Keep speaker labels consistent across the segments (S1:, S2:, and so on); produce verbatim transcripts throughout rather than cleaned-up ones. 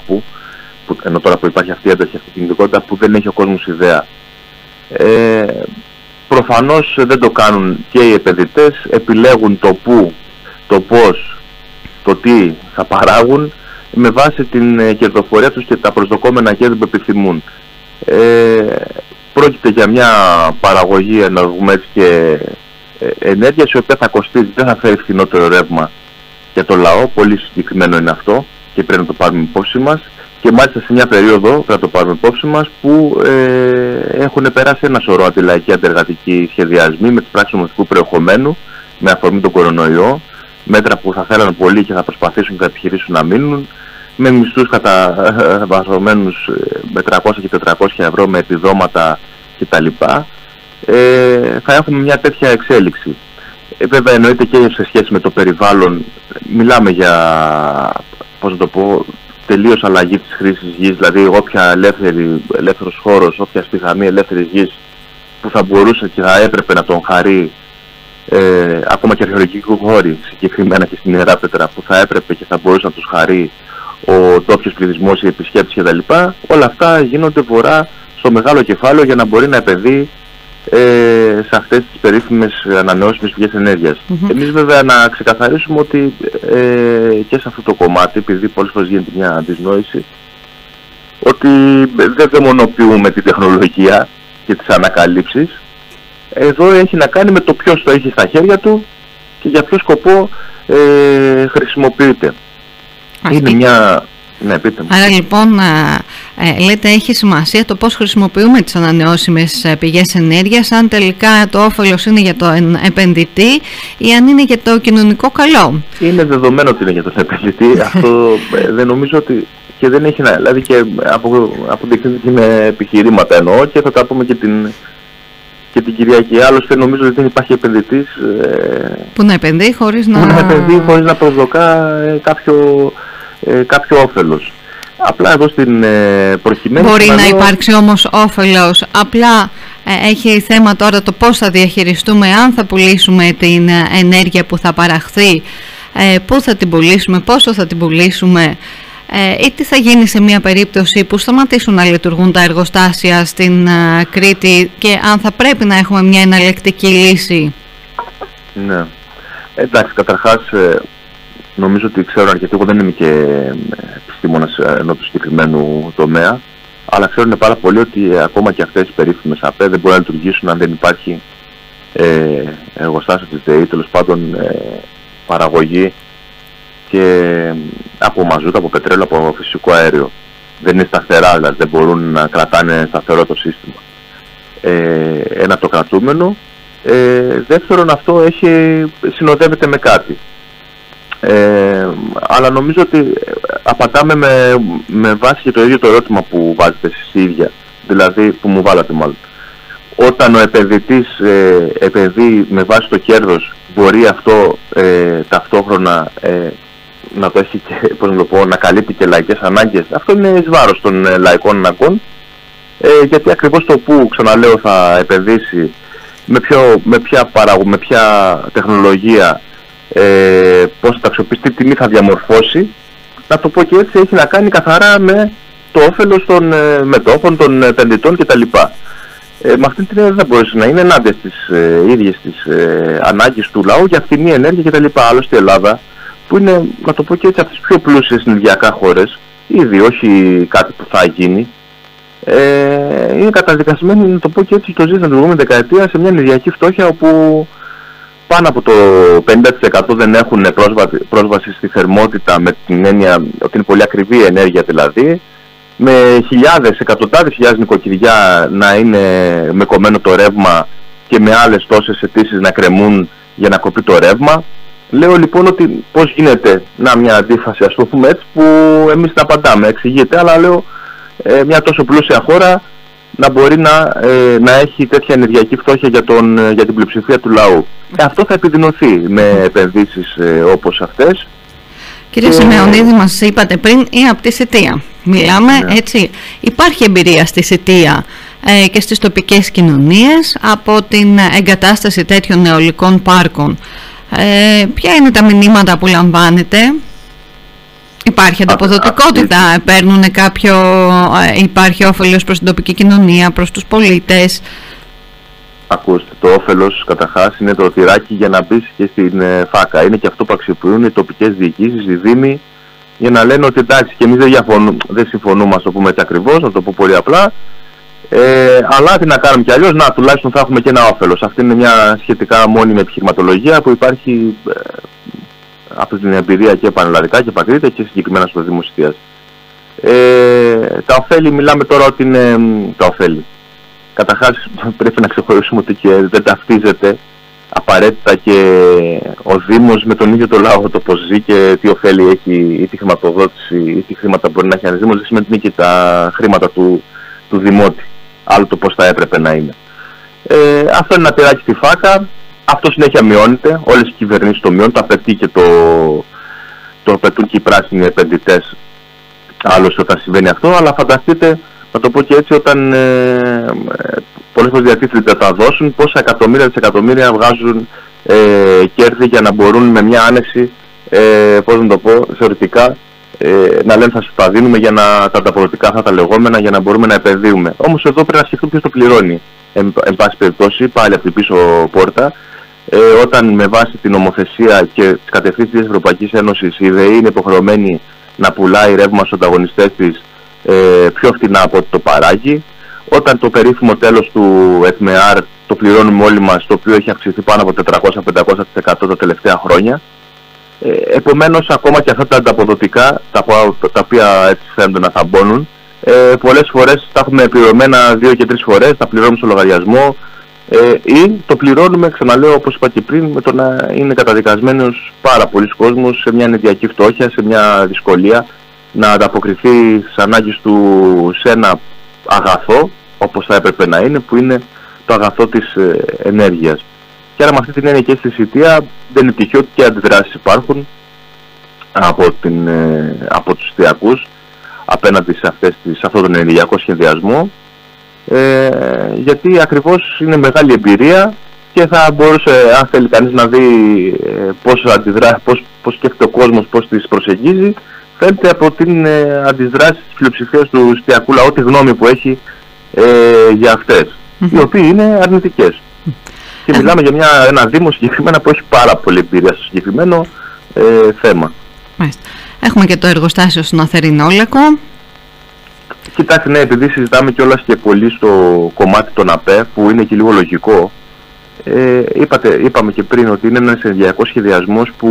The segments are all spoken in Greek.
S1: κάπου, που, ενώ τώρα που υπάρχει αυτή η ένταση, αυτή η κινητικότητα που δεν έχει ο κόσμος ιδέα. Ε, προφανώς δεν το κάνουν και οι επενδυτές, επιλέγουν το πού, το πώς, το τι θα παράγουν με βάση την ε, κερδοφορία τους και τα προσδοκόμενα κέρδη που επιθυμούν. Ε, πρόκειται για μια παραγωγή ενεργούμε και ε, ενέργειας η οποία θα κοστίζει, δεν θα φέρει φθηνότερο ρεύμα για το λαό, πολύ συγκεκριμένο είναι αυτό και πρέπει να το πάρουμε υπόψη μας, και μάλιστα σε μια περίοδο πρέπει να το πάρουμε υπόψη μας που ε, έχουν περάσει ένα σωρό αντιλαϊκοί αντεργατικοί σχεδιασμοί με τις πράξεις νομοθετικού περιεχομένου με αφορμή τον κορονοϊό, μέτρα που θα θέλανε πολύ και θα προσπαθήσουν και θα επιχειρήσουν να μείνουν, με μισθούς καταβαθμισμένους με τριακόσια και τετρακόσια ευρώ, με επιδόματα κτλ. Ε, θα έχουμε μια τέτοια εξέλιξη. Ε, βέβαια εννοείται και σε σχέση με το περιβάλλον, μιλάμε για, πώς να το πω, τελείως αλλαγή της χρήσης γης, δηλαδή όποια ελεύθερη, ελεύθερος χώρος, όποια στιχαμία ελεύθερης γης που θα μπορούσε και θα έπρεπε να τον χαρεί, ε, ακόμα και αρχαιολογικοί χώροι, συγκεκριμένα και στην Ιερά Πέτρα, που θα έπρεπε και θα μπορούσε να τους χαρεί ο ντόπιος πληθυσμός, οι επισκέπτες κτλ. Όλα αυτά γίνονται βορρά στο μεγάλο κεφάλαιο για να μπορεί να επενδύει ε, σε αυτές τις περίφημες ανανεώσιμες πηγές ενέργειας. Mm-hmm. Εμείς βέβαια να ξεκαθαρίσουμε ότι ε, και σε αυτό το κομμάτι, επειδή πολλές φορές γίνεται μια αντισνόηση, ότι δεν δαιμονοποιούμε την τεχνολογία και τις ανακαλύψεις. Εδώ έχει να κάνει με το ποιος το έχει στα χέρια του και για ποιο σκοπό ε, χρησιμοποιείται.
S2: Αυτή.
S1: Είναι μια... Ναι, πείτε μου.
S2: Άρα λοιπόν ε, λέτε έχει σημασία το πώς χρησιμοποιούμε τις ανανεώσιμες πηγές ενέργειας, αν τελικά το όφελος είναι για τον επενδυτή ή αν είναι για το κοινωνικό καλό.
S1: Είναι δεδομένο ότι είναι για τον επενδυτή. Αυτό ε, δεν νομίζω ότι και δεν έχει να... Δηλαδή και από, αποδεικνύεται με επιχειρήματα εννοώ και θα τα πούμε και την... και την Κυριακή. Άλλωστε νομίζω ότι δεν υπάρχει επενδυτής ε,
S2: που να επενδύει χωρίς να,
S1: να, επενδύει χωρίς να προσδοκά ε, κάποιο, ε, κάποιο όφελος. Απλά εδώ στην ε, προκειμένη...
S2: Μπορεί να
S1: λέω...
S2: υπάρξει όμως όφελος, απλά ε, έχει θέμα τώρα το πώς θα διαχειριστούμε, αν θα πουλήσουμε την ενέργεια που θα παραχθεί, ε, πού θα την πουλήσουμε, πόσο θα την πουλήσουμε, Ε, ή τι θα γίνει σε μια περίπτωση που σταματήσουν να λειτουργούν τα εργοστάσια στην uh, Κρήτη και αν θα πρέπει να έχουμε μια εναλλακτική λύση.
S1: Ναι. Εντάξει, καταρχάς ε, νομίζω ότι ξέρω αρκετοί, εγώ δεν είμαι και επιστήμονας ενό του συγκεκριμένου τομέα, αλλά ξέρουν πάρα πολύ ότι ε, ακόμα και αυτές οι περίφημες ΑΠΕ δεν μπορούν να λειτουργήσουν αν δεν υπάρχει ε, εργοστάσιο της ΔΕΗ, τέλος πάντων ε, παραγωγή και από μαζούτα, από πετρέλαιο, από φυσικό αέριο. Δεν είναι σταθερά, δηλαδή δεν μπορούν να κρατάνε σταθερό το σύστημα. Ε, ένα το κρατούμενο. Ε, δεύτερον, αυτό έχει, συνοδεύεται με κάτι. Ε, αλλά νομίζω ότι απαντάμε με, με βάση και το ίδιο το ερώτημα που βάζετε εσείς οι ίδια, δηλαδή που μου βάλατε μάλλον. Όταν ο επενδυτής ε, επενδύει με βάση το κέρδος, μπορεί αυτό ε, ταυτόχρονα ε, να το έχει και, πώς να το πω, να καλύπτει και λαϊκές ανάγκες. Αυτό είναι εις βάρος των ε, λαϊκών αναγκών, ε, γιατί ακριβώς το που, ξαναλέω, θα επενδύσει, με, ποιο, με, ποια, παραγω, με ποια τεχνολογία, ε, πώς θα αξιοποιήσει, τι τιμή θα διαμορφώσει, να το πω και έτσι, έχει να κάνει καθαρά με το όφελος των ε, μετόχων, των επενδυτών κτλ. Ε, με αυτή την έννοια δεν θα μπορούσε να είναι ενάντια στις ε, ίδιες τις ε, ανάγκες του λαού για φθηνή ενέργεια κτλ. Άλλωστε η Ελλάδα, που είναι, να το πω και έτσι, από τις πιο πλούσιες ενεργειακά χώρες, ήδη όχι κάτι που θα γίνει, ε, είναι καταδικασμένη, να το πω και έτσι, το ζει στην προηγούμενη δεκαετία σε μια ενεργειακή φτώχεια όπου πάνω από το πενήντα τοις εκατό δεν έχουν πρόσβαση, πρόσβαση στη θερμότητα, με την έννοια ότι είναι πολύ ακριβή η ενέργεια δηλαδή, με χιλιάδες, εκατοντάδες χιλιάδες νοικοκυριά να είναι με κομμένο το ρεύμα και με άλλες τόσες αιτήσεις να κρεμούν για να κοπεί το ρεύμα. Λέω λοιπόν ότι πώς γίνεται να μια αντίφαση, ας το πούμε έτσι, που εμείς τα απαντάμε, εξηγείται, αλλά λέω ε, μια τόσο πλούσια χώρα να μπορεί να, ε, να έχει τέτοια ενεργειακή φτώχεια για, τον, για την πλειοψηφία του λαού. Ε, αυτό θα επιδεινωθεί με επενδύσεις ε, όπως αυτές.
S2: Κύριε και... Σιμεωνίδη, μας είπατε πριν, είναι από τη Σιτία. Μιλάμε, ναι. Έτσι, υπάρχει εμπειρία στη Σιτία ε, και στις τοπικές κοινωνίες από την εγκατάσταση τέτοιων αιωλικών πάρκων. Ε, ποια είναι τα μηνύματα που λαμβάνετε? Υπάρχει ανταποδοτικότητα, α, παίρνουν κάποιο, υπάρχει όφελος προς την τοπική κοινωνία, προς τους πολίτες?
S1: Ακούστε, το όφελος καταρχάς είναι το τυράκι για να μπει και στην ε, φάκα. Είναι και αυτό που αξιοποιούν οι τοπικές διοικήσεις, οι δήμοι, για να λένε ότι εντάξει, και εμείς δεν, δεν συμφωνούμε, ας το πούμε έτσι ακριβώς, να το πω πολύ απλά. Ε, αλλά τι να κάνουμε κι αλλιώς, να τουλάχιστον θα έχουμε και ένα όφελος. Αυτή είναι μια σχετικά μόνιμη επιχειρηματολογία που υπάρχει ε, από την εμπειρία και πανελλαδικά και πατρίδα και συγκεκριμένα στο Δήμο Σιτίας. Ε, τα ωφέλη, μιλάμε τώρα ότι είναι τα ωφέλη. Καταρχάς πρέπει να ξεχωρίσουμε ότι και δεν ταυτίζεται απαραίτητα και ο Δήμος με τον ίδιο το λαό, το πώς ζει και τι ωφέλη έχει ή τη χρηματοδότηση ή τι χρήματα μπορεί να έχει ένας Δήμος, δεν σημαίνει ότι είναι και τα χρήματα του, του Δημότη. Άλλο το πώς θα έπρεπε να είναι. Ε, αυτό είναι ένα τυράκι στη φάκα. Αυτό συνέχεια μειώνεται. Όλες οι κυβερνήσεις το μειώνουν. Το απαιτεί και το, το απαιτούν και οι πράσινοι επενδυτές. Άλλωστε όταν συμβαίνει αυτό. Αλλά φανταστείτε, να το πω και έτσι, όταν ε, πολλές φορές διατίθεται να τα δώσουν, πόσα εκατομμύρια δισεκατομμύρια βγάζουν ε, κέρδη για να μπορούν με μια άνεση, ε, πώς να το πω, θεωρητικά, ε, να λένε θα σου τα δίνουμε για να τα ανταποδοτικά αυτά τα λεγόμενα, για να μπορούμε να επενδύουμε. Όμως εδώ πρέπει να σκεφτούμε ποιος το πληρώνει. Εν, εν πάση περιπτώσει, πάλι από την πίσω πόρτα, ε, όταν με βάση την νομοθεσία και τις κατευθύνσεις της Ευρωπαϊκής Ένωσης η ΔΕΗ είναι υποχρεωμένη να πουλάει ρεύμα στους ανταγωνιστές της ε, πιο φτηνά από ό,τι το παράγει, όταν το περίφημο τέλος του ΕΤΜΕΑΡ το πληρώνουμε όλοι μας, το οποίο έχει αυξηθεί πάνω από τετρακόσια με πεντακόσια τοις εκατό τα τελευταία χρόνια. Ε, επομένως, ακόμα και αυτά τα ανταποδοτικά, τα, τα οποία έτσι φαίνονται να θαμπώνουν, ε, πολλές φορές τα έχουμε πληρωμένα δύο και τρεις φορές, τα πληρώνουμε στο λογαριασμό ε, ή το πληρώνουμε, ξαναλέω όπως είπα και πριν, με το να είναι καταδικασμένος πάρα πολλοί κόσμος σε μια ενεργειακή φτώχεια, σε μια δυσκολία να ανταποκριθεί στις ανάγκες του σε ένα αγαθό, όπως θα έπρεπε να είναι, που είναι το αγαθό της ε, ενέργειας. Και άρα με αυτή την έννοια και στη Σιτία δεν είναι τυχαίο ότι και αντιδράσεις υπάρχουν από, την, ε, από τους Σιτιακούς απέναντι σε, αυτές, σε αυτόν τον ενεργειακό σχεδιασμό, ε, γιατί ακριβώς είναι μεγάλη εμπειρία και θα μπορούσε, αν θέλει κανείς να δει ε, πώς, αντιδρά, πώς, πώς σκέφτεται ο κόσμος, πώς τις προσεγγίζει, φαίνεται από την ε, αντιδράση της πλειοψηφίας του Σιτιακού λαού, τη γνώμη που έχει ε, για αυτές, mm-hmm. οι οποίοι είναι αρνητικές. Mm-hmm. Και μιλάμε για μια, ένα Δήμο συγκεκριμένα που έχει πάρα πολύ εμπειρία στο συγκεκριμένο ε, θέμα.
S2: Μάλιστα. Έχουμε και το εργοστάσιο στον Αθερινόλακο.
S1: Κοιτάξτε, ναι, επειδή συζητάμε κιόλας και πολύ στο κομμάτι των ΑΠΕ, που είναι και λίγο λογικό, ε, είπατε, είπαμε και πριν ότι είναι ένας ενεργειακός σχεδιασμός που,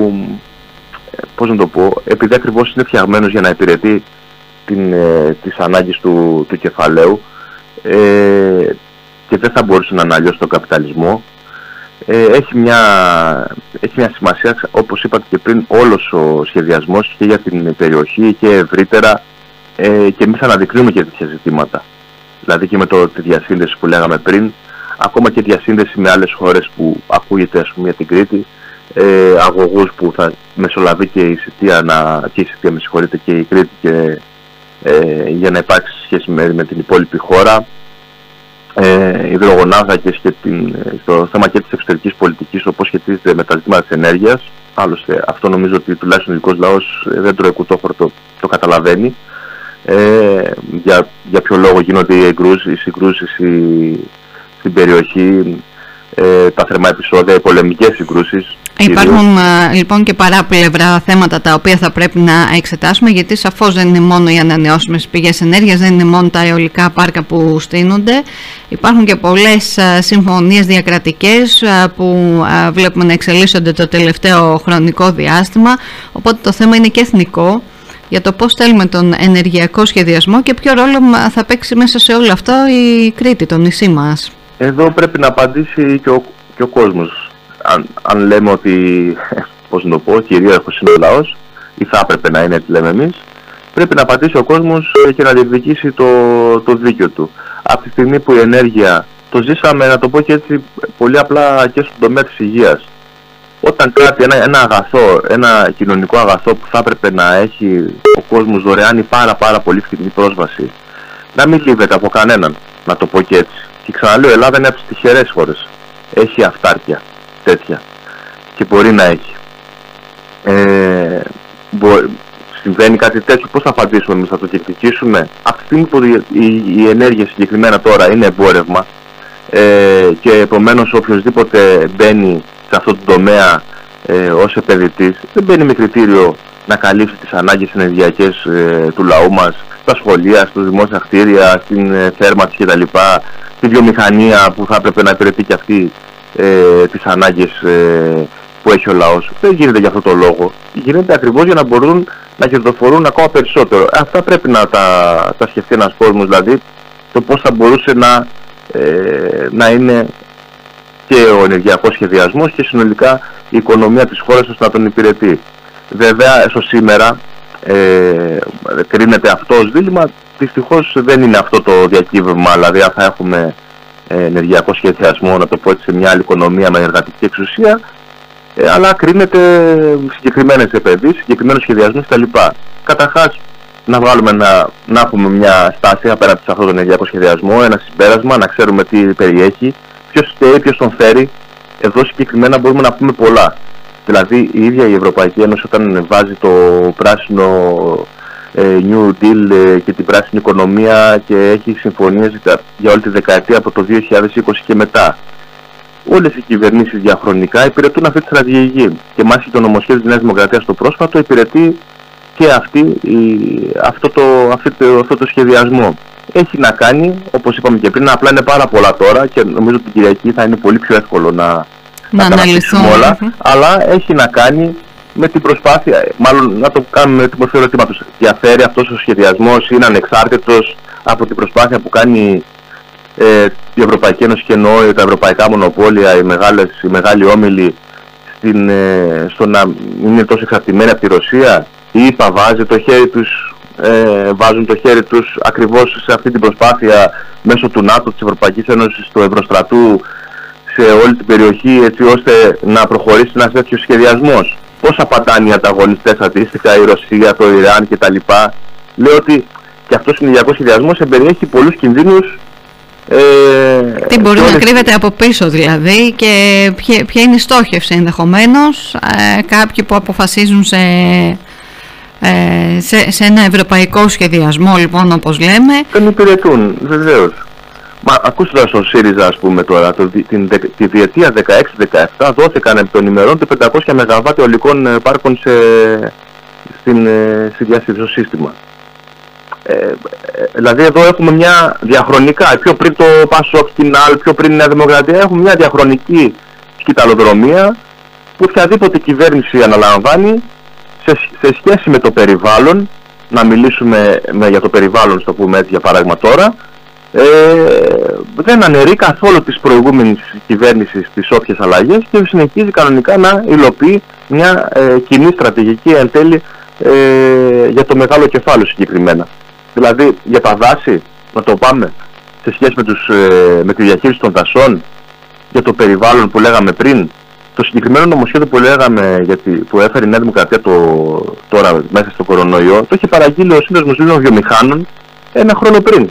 S1: πώς να το πω, επειδή ακριβώς είναι φτιαγμένος για να υπηρετεί την, ε, τις ανάγκες του, του κεφαλαίου, ε, και δεν θα μπορούσε να αναλύσει τον καπιταλισμό, ε, έχει, μια, έχει μια σημασία, όπως είπατε και πριν, όλος ο σχεδιασμός και για την περιοχή και ευρύτερα, ε, και εμείς αναδεικνύουμε και τέτοια ζητήματα. Δηλαδή και με το, τη διασύνδεση που λέγαμε πριν, ακόμα και διασύνδεση με άλλες χώρες που ακούγεται, ας πούμε, για την Κρήτη, ε, αγωγούς που θα μεσολαβεί και η Σιτία, να, και η Σιτία με συγχωρείτε, και η Κρήτη, και, ε, για να υπάρξει σχέση με, με την υπόλοιπη χώρα. Ε, υδρογονάνθρακες και την, στο θέμα και της εξωτερικής πολιτικής, όπως σχετίζεται με τα ζητήματα της ενέργειας. Άλλωστε αυτό νομίζω ότι τουλάχιστον ο ελληνικός λαός δεν τρώει κουτόφορτο, το καταλαβαίνει. Ε, για, για ποιο λόγο γίνονται οι εγκρούσεις, οι συγκρούσεις η, στην περιοχή, ε, τα θερμά επεισόδια, οι πολεμικές συγκρούσεις.
S2: Υπάρχουν κυρίως λοιπόν και παράπλευρα θέματα τα οποία θα πρέπει να εξετάσουμε, γιατί σαφώς δεν είναι μόνο οι ανανεώσιμες πηγές ενέργειας, δεν είναι μόνο τα αιωλικά πάρκα που στείνονται. Υπάρχουν και πολλές συμφωνίες διακρατικές που βλέπουμε να εξελίσσονται το τελευταίο χρονικό διάστημα, οπότε το θέμα είναι και εθνικό, για το πώς θέλουμε τον ενεργειακό σχεδιασμό και ποιο ρόλο θα παίξει μέσα σε όλο αυτό η Κρήτη, το νησί μας. Εδώ πρέπει να απαντήσει και ο, και ο κόσμος. Αν, αν λέμε ότι, πώς να το πω, κυρίαρχος είναι ο λαός, ή θα έπρεπε να είναι, έτσι λέμε εμείς, πρέπει να απαντήσει ο κόσμος και να διεκδικήσει το, το δίκαιο του. Από τη στιγμή που η ενέργεια, το ζήσαμε, να το πω και έτσι πολύ απλά, και στον τομέα της υγείας. Όταν κάτι, ένα, ένα αγαθό, ένα κοινωνικό αγαθό που θα έπρεπε να έχει ο κόσμος δωρεάν ή πάρα πάρα πολύ φθηνή πρόσβαση, να μην λείπεται από κανέναν, να το πω και έτσι. Και ξαναλέω, η Ελλάδα είναι από τις τυχερές χώρες. Έχει αυτάρκεια τέτοια και μπορεί να έχει. Ε, μπο,
S1: συμβαίνει κάτι τέτοιο, πώς θα απαντήσουμε εμείς, θα το διεκδικήσουμε? Από τη στιγμή που η, η ενέργεια συγκεκριμένα τώρα είναι εμπόρευμα ε, και επομένως οποιοσδήποτε μπαίνει σε αυτό το τομέα ε, ως επενδυτής δεν μπαίνει με κριτήριο να καλύψει τις ανάγκες ενεργειακές ε, του λαού μας, στα σχολεία, στους δημόσια κτίρια, στην ε, θέρμανση κτλ., στη βιομηχανία που θα έπρεπε να υπηρετεί και αυτή ε, τις ανάγκες ε, που έχει ο λαός. Δεν γίνεται για αυτό το λόγο. Γίνεται ακριβώς για να μπορούν να κερδοφορούν ακόμα περισσότερο. Αυτά πρέπει να τα, τα σκεφτεί ένας κόσμος, δηλαδή το πώς θα μπορούσε να, ε, να είναι και ο ενεργειακός σχεδιασμός και συνολικά η οικονομία της χώρας ώστε να τον υπηρετεί. Βέβαια, στο σήμερα ε, κρίνεται αυτό ως δίλημμα. Δυστυχώς δεν είναι αυτό το διακύβευμα, δηλαδή αν θα έχουμε ενεργειακό σχεδιασμό, να το πω έτσι, σε μια άλλη οικονομία με εργατική εξουσία, ε, αλλά κρίνεται συγκεκριμένες επενδύσεις, συγκεκριμένους σχεδιασμούς κτλ. Καταρχάς, να βγάλουμε να, να έχουμε μια στάση απέναντι σε αυτόν τον ενεργειακό σχεδιασμό, ένα συμπέρασμα, να ξέρουμε τι περιέχει, ποιος φταίει, ποιος τον φέρει. Εδώ συγκεκριμένα μπορούμε να πούμε πολλά. Δηλαδή, η ίδια η Ευρωπαϊκή Ένωση, όταν βάζει το πράσινο ε, New Deal ε, και την πράσινη οικονομία και έχει συμφωνίες για όλη τη δεκαετία από το δύο χιλιάδες είκοσι και μετά, όλες οι κυβερνήσεις διαχρονικά υπηρετούν αυτή τη στρατηγική. Και μάλιστα το νομοσχέδιο της Νέας Δημοκρατίας το πρόσφατο υπηρετεί και αυτή, η, αυτό, το, αυτή το, αυτό το σχεδιασμό. Έχει να κάνει, όπως είπαμε και πριν, απλά είναι πάρα πολλά τώρα και νομίζω ότι την Κυριακή θα είναι πολύ πιο εύκολο να,
S2: να,
S1: να αναλυθούν όλα, mm-hmm. αλλά έχει να κάνει με την προσπάθεια, μάλλον να το κάνουμε με την μορφή ερωτήματος. Διαφέρει αυτός ο σχεδιασμός, είναι ανεξάρτητος από την προσπάθεια που κάνει ε, η Ευρωπαϊκή Ένωση και εννοώ τα ευρωπαϊκά μονοπόλια, οι, μεγάλες, οι μεγάλοι όμιλοι στην, ε, στο να είναι τόσο εξαρτημένοι από τη Ρωσία, ή θα βάζει το χέρι τους, ε, βάζουν το χέρι τους ακριβώς σε αυτή την προσπάθεια μέσω του ΝΑΤΟ, της Ευρωπαϊκής Ένωσης, του Ευρωστρατού, σε όλη την περιοχή, έτσι ώστε να προχωρήσει ένας τέτοιος σχεδιασμός. Πώς απαντάνε οι ανταγωνιστές αντίστοιχα, η Ρωσία, το Ιράν κτλ. Λέω ότι και αυτός ο ενεργειακός σχεδιασμός εμπεριέχει πολλούς κινδύνους.
S2: Ε, Τι μπορεί να κρύβεται από πίσω δηλαδή και ποια, ποια είναι η στόχευση ενδεχομένως, ε, κάποιοι που αποφασίζουν σε, ε, σε, σε ένα ευρωπαϊκό σχεδιασμό, λοιπόν, όπως λέμε.
S1: Δεν υπηρετούν, βεβαίως. Μα ακούστε στο ΣΥΡΙΖΑ, ας πούμε τώρα, το, την, τη διετία δεκαέξι δεκαεπτά δόθηκαν επί των ημερών τα πεντακόσια μεγαβάτ αιωλικών πάρκων σε, στην, στη διάστηση στο σύστημα. Ε, ε, δηλαδή εδώ έχουμε μια διαχρονικά, πιο πριν το ΠΑΣΟΚ, την ΑΛ, πιο πριν η Νέα Δημοκρατία, έχουμε μια διαχρονική σκηταλοδρομία που οποιαδήποτε κυβέρνηση αναλαμβάνει σε, σε σχέση με το περιβάλλον, να μιλήσουμε με, για το περιβάλλον, στο πούμε έτσι για παράδειγμα τώρα, Ε, δεν αναιρεί καθόλου της προηγούμενης κυβέρνησης τις όποιες αλλαγές και συνεχίζει κανονικά να υλοποιεί μια ε, κοινή στρατηγική εν τέλει ε, για το μεγάλο κεφάλαιο συγκεκριμένα. Δηλαδή για τα δάση, να το πάμε, σε σχέση με, τους, ε, με τη διαχείριση των δασών, για το περιβάλλον που λέγαμε πριν, το συγκεκριμένο νομοσχέδιο που λέγαμε, γιατί, που έφερε η Νέα Δημοκρατία το, τώρα μέσα στο κορονοϊό, το είχε παραγγείλει ο Σύνδεσμος Ελλήνων Βιομηχάνων ένα χρόνο πριν.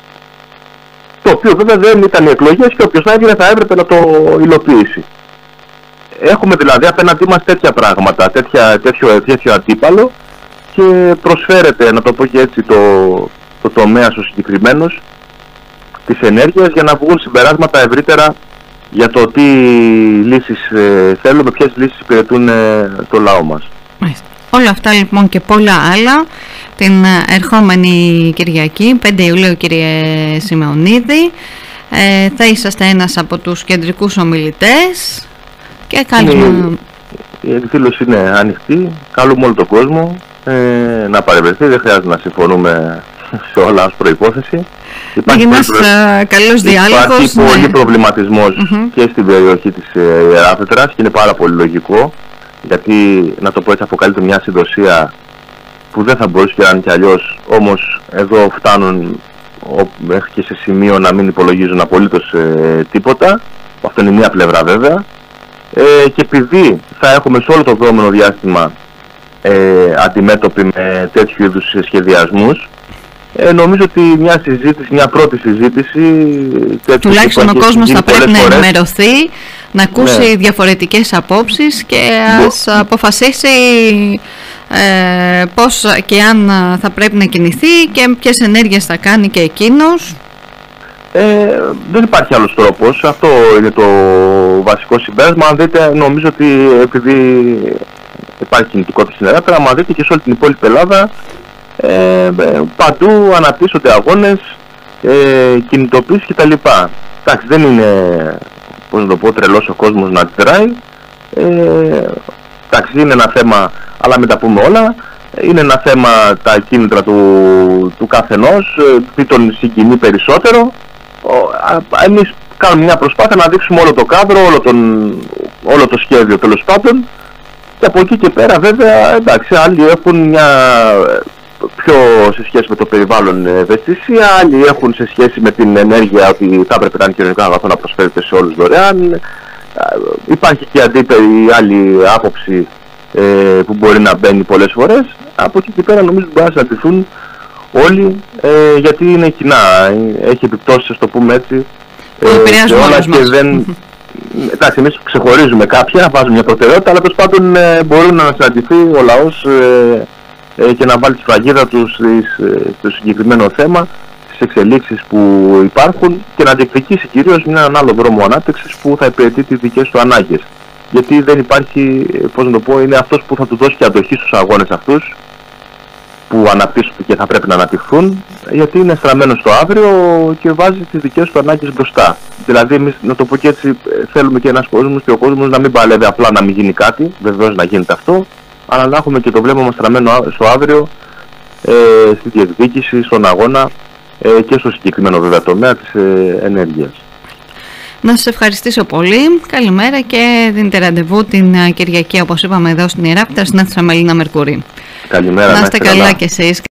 S1: Το οποίο βέβαια δεν ήταν οι εκλογές και όποιος θα έβγαινε θα έπρεπε να το υλοποιήσει. Έχουμε δηλαδή απέναντί μας τέτοια πράγματα, τέτοια, τέτοιο, τέτοιο αντίπαλο και προσφέρεται, να το πω και έτσι, το, το τομέας ο συγκεκριμένος της ενέργειας για να βγουν συμπεράσματα ευρύτερα για το τι λύσεις ε, θέλουμε, ποιες λύσεις υπηρετούν ε, το λαό μας.
S2: Όλα αυτά λοιπόν και πολλά άλλα την ερχόμενη Κυριακή, πέντε Ιουλίου, κύριε Σιμεωνίδη. Ε, θα είσαστε ένας από τους κεντρικούς ομιλητές και καλούμε...
S1: Η εκδήλωση είναι ανοιχτή, καλούμε όλο τον κόσμο ε, να παρευρεθεί, δεν χρειάζεται να συμφωνονούμε σε όλα ως προϋπόθεση.
S2: Υπάρχει ένας προ... καλός διάλογος.
S1: Υπάρχει ναι. πολύ προβληματισμός mm-hmm. και στην περιοχή της Ιεράφετρας και είναι πάρα πολύ λογικό, γιατί, να το πω έτσι, αποκαλείται μια συνδοσία που δεν θα μπορούσε και να είναι κι αλλιώς, όμως εδώ φτάνουν μέχρι και σε σημείο να μην υπολογίζουν απολύτως ε, τίποτα. Αυτό είναι μία πλευρά βέβαια. Ε, και επειδή θα έχουμε σε όλο το επόμενο διάστημα ε, αντιμέτωποι με τέτοιου είδους σχεδιασμούς, ε, νομίζω ότι μια συζήτηση, μια πρώτη συζήτηση...
S2: Τουλάχιστον ο κόσμος θα πρέπει να ενημερωθεί, να ακούσει ναι. διαφορετικές απόψεις και ας ναι. αποφασίσει ε, πώς και αν θα πρέπει να κινηθεί και ποιες ενέργειες θα κάνει και εκείνος.
S1: Ε, δεν υπάρχει άλλος τρόπος. Αυτό είναι το βασικό συμπέρασμα. Αν δείτε, νομίζω ότι επειδή υπάρχει κινητικότητα στην Ελλάδα, αν δείτε και σε όλη την υπόλοιπη Ελλάδα, ε, παντού αναπτύσσονται αγώνες, ε, κινητοποίησεις κτλ. Εντάξει, δεν είναι, πώς να το πω, τρελός ο κόσμος να αντιδράει. Ε, εντάξει, είναι ένα θέμα, αλλά μην τα πούμε όλα. Είναι ένα θέμα τα κίνητρα του, του καθενός, τι τον συγκινεί περισσότερο. Εμείς κάνουμε μια προσπάθεια να δείξουμε όλο το κάδρο, όλο, τον, όλο το σχέδιο τέλος πάντων, και από εκεί και πέρα βέβαια, εντάξει, άλλοι έχουν μια πιο σε σχέση με το περιβάλλον ευαισθησία, άλλοι έχουν σε σχέση με την ενέργεια ότι θα έπρεπε να είναι κοινωνικό αγαθό να προσφέρεται σε όλους δωρεάν. Υπάρχει και αντίπερη άλλη άποψη ε, που μπορεί να μπαίνει πολλές φορές. Από εκεί και πέρα νομίζω μπορεί να συναντηθούν όλοι, ε, γιατί είναι κοινά, έχει επιπτώσεις, ας το πούμε έτσι,
S2: ε, σε όλα και μας.
S1: Δεν... Εντάξει, εμείς ξεχωρίζουμε κάποια, βάζουμε μια προτεραιότητα, αλλά τέλος πάντων ε, μπορούν να συναντηθεί ο λαός ε, ε, και να βάλει τη σφραγίδα του στο συγκεκριμένο θέμα, στις εξελίξεις που υπάρχουν, και να διεκδικήσει κυρίως έναν άλλο δρόμο ανάπτυξης που θα υπηρετεί τις δικές του ανάγκες. Γιατί δεν υπάρχει, πώς να το πω, είναι αυτός που θα του δώσει και αντοχή στους αγώνες αυτούς που αναπτύσσονται και θα πρέπει να αναπτυχθούν, γιατί είναι στραμμένο στο αύριο και βάζει τις δικές του ανάγκες μπροστά. Δηλαδή, εμείς, να το πω και έτσι, θέλουμε και ένας κόσμος και ο κόσμος να μην παλεύει απλά να μην γίνει κάτι, βεβαίως να γίνεται αυτό, αλλά να έχουμε και το βλέμμα μας στραμμένο στο αύριο, ε, στη διεκδίκηση, στον αγώνα ε, και στο συγκεκριμένο βέβαια τομέα της ε, ενέργειας.
S2: Να σας ευχαριστήσω πολύ. Καλημέρα, και δίνετε ραντεβού την Κυριακή, όπως είπαμε, εδώ στην Ιεράπετρα, στην αίθουσα Μελίνα Μερκούρη.
S1: Καλημέρα.
S2: Να είστε καλά κι εσείς.